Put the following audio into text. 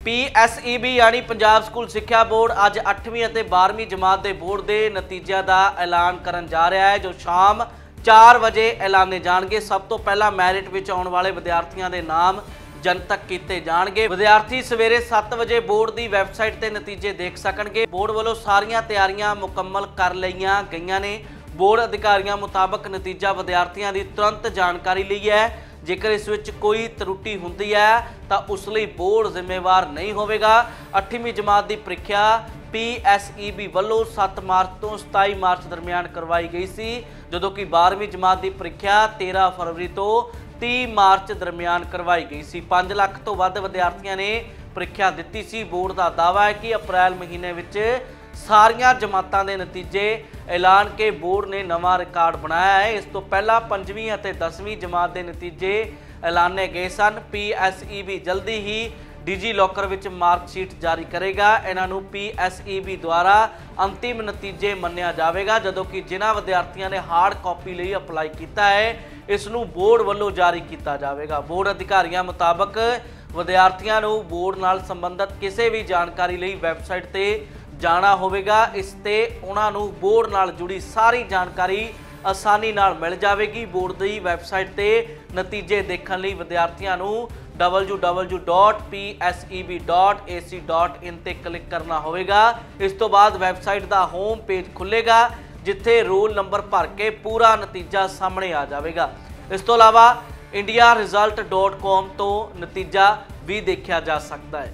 PSEB यानी Punjab school सिक्ख्या board अज 8वीं और 12वीं जमात के बोर्ड के नतीजों का ऐलान करन जा रहा है, जो शाम 4 बजे ऐलाने जाएंगे। सब तो पहला मैरिट विच आने वाले विद्यार्थियों के नाम जनतक किए जाएंगे। विद्यार्थी सवेरे 7 बजे बोर्ड की वैबसाइट से नतीजे देख सकेंगे। बोर्ड वालों सारियां तैयारियां मुकम्मल कर लईआं गईआं ने। बोर्ड अधिकारियों मुताबक नतीजा विद्यार्थियों की तुरंत जानकारी ली है। जेकर इस विच कोई त्रुटि हुंदी है तो उस लई बोर्ड जिम्मेवार नहीं होवेगा। 8वीं जमात की प्रीख्या PSEB वालों 7 मार्च तो 27 मार्च दरमियान करवाई गई सी, जदों कि 12वीं जमात की प्रीख्या 13 फरवरी तो 30 मार्च दरमियान करवाई गई सी। 5 लाख तो वध विद्यार्थियों ने प्रीख्या दी सी। बोर्ड का दावा है कि अप्रैल महीने विच सारियां जमातां दे नतीजे ऐलान के बोर्ड ने नवा रिकॉर्ड बनाया है। इस तो पहला 5वीं और 10वीं जमात के नतीजे ऐलाने गए सन। PSEB जल्दी ही डिजी लॉकर विच मार्कशीट जारी करेगा। इन्हां नूं PSEB द्वारा अंतिम नतीजे मन्निया जाएगा, जदों कि जिन्हां विद्यार्थियों ने हार्ड कॉपी लिए अपलाई किया है इसनूं बोर्ड वालों जारी किया जाएगा। बोर्ड अधिकारियों मुताबक विद्यार्थियों नूं बोर्ड नाल संबंधित किसी भी जानकारी लिए वैबसाइट ते जाना होवेगा। इस ते उन्हां नूं बोर्ड नाल जुड़ी सारी जानकारी आसानी नाल मिल जाएगी। बोर्ड की वैबसाइट ते नतीजे देखने लई विद्यार्थियों नूं www.pseb.ac.in ते क्लिक करना होवेगा। इस तो बाद वैबसाइट का होम पेज खुलेगा, जिथे रोल नंबर भर के पूरा नतीजा सामने आ जाएगा। इस तो अलावा indiaresult.com तो नतीजा भी देखा जा सकता है।